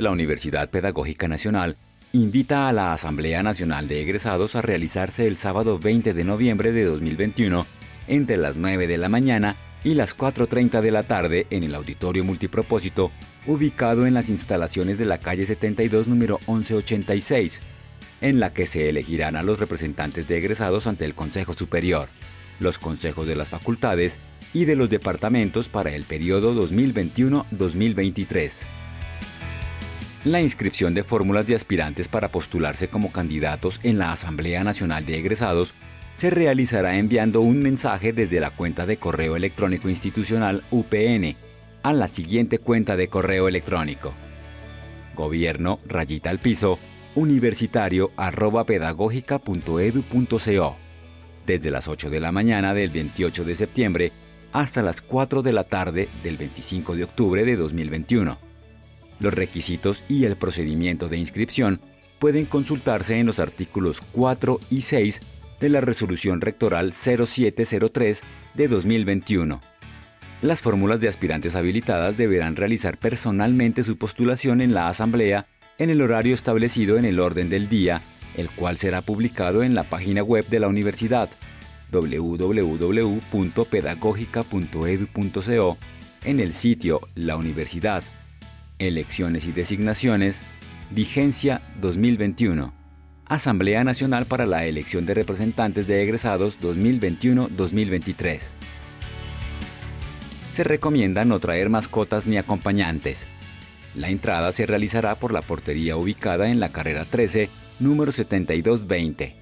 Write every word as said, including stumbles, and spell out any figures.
La Universidad Pedagógica Nacional invita a la Asamblea Nacional de Egresados a realizarse el sábado veinte de noviembre de dos mil veintiuno entre las nueve de la mañana y las cuatro y treinta de la tarde en el Auditorio Multipropósito, ubicado en las instalaciones de la calle setenta y dos, número once ochenta y seis, en la que se elegirán a los representantes de egresados ante el Consejo Superior, los consejos de las facultades y de los departamentos para el periodo dos mil veintiuno a dos mil veintitrés. La inscripción de fórmulas de aspirantes para postularse como candidatos en la Asamblea Nacional de Egresados se realizará enviando un mensaje desde la cuenta de correo electrónico institucional U P N a la siguiente cuenta de correo electrónico: gobierno rayita al piso universitario arroba pedagógica punto edu punto co, desde las ocho de la mañana del veintiocho de septiembre hasta las cuatro de la tarde del veinticinco de octubre de dos mil veintiuno. Los requisitos y el procedimiento de inscripción pueden consultarse en los artículos cuatro y seis de la Resolución Rectoral cero siete cero tres de dos mil veintiuno. Las fórmulas de aspirantes habilitadas deberán realizar personalmente su postulación en la Asamblea en el horario establecido en el orden del día, el cual será publicado en la página web de la universidad doble u doble u doble u punto pedagógica punto edu punto co, en el sitio La Universidad, Elecciones y Designaciones, Vigencia dos mil veintiuno, Asamblea Nacional para la Elección de Representantes de Egresados dos mil veintiuno a dos mil veintitrés. Se recomienda no traer mascotas ni acompañantes. La entrada se realizará por la portería ubicada en la carrera trece, número setenta y dos veinte.